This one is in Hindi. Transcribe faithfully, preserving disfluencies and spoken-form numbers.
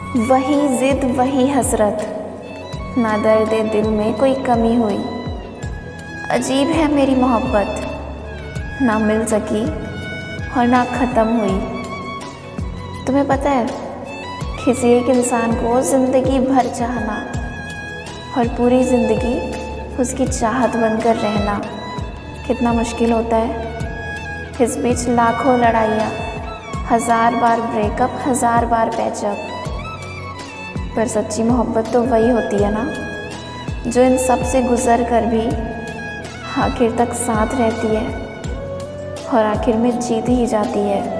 वही जिद वही हसरत, ना दर्द दिल में कोई कमी हुई। अजीब है मेरी मोहब्बत, ना मिल सकी और ना ख़त्म हुई। तुम्हें पता है, किसी एक इंसान को ज़िंदगी भर चाहना और पूरी ज़िंदगी उसकी चाहत बनकर रहना कितना मुश्किल होता है। इस बीच लाखों लड़ाइयाँ, हज़ार बार ब्रेकअप, हज़ार बार पैचअप। पर सच्ची मोहब्बत तो वही होती है ना, जो इन सब से गुज़र कर भी आखिर तक साथ रहती है और आखिर में जीत ही जाती है।